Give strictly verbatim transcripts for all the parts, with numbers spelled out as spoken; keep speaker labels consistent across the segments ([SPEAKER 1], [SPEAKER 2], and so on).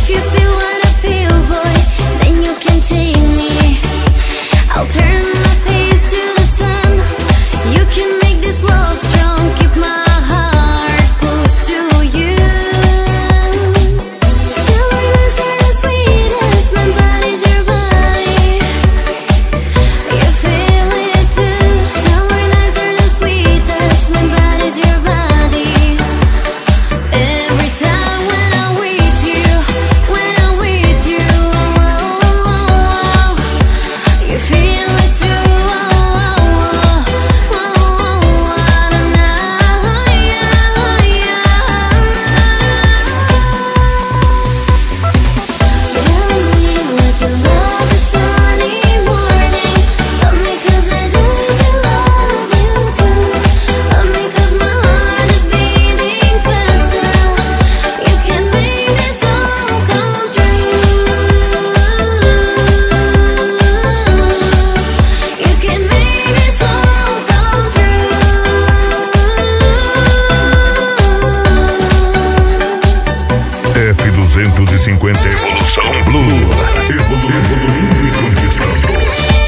[SPEAKER 1] F duzentos e cinquenta Evolução Blue. Evoluindo e conquistando.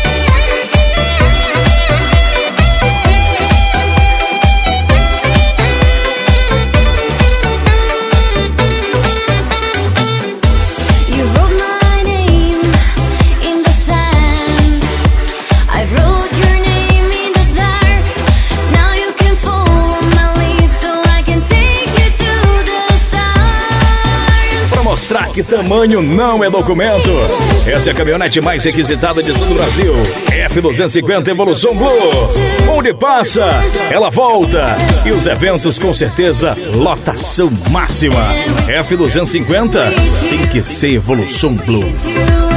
[SPEAKER 2] Mostrar que tamanho não é documento. Essa é a caminhonete mais requisitada de todo o Brasil. F duzentos e cinquenta Evolução Blue. Onde passa, ela volta. E os eventos, com certeza, lotação máxima. F duzentos e cinquenta tem que ser Evolução Blue.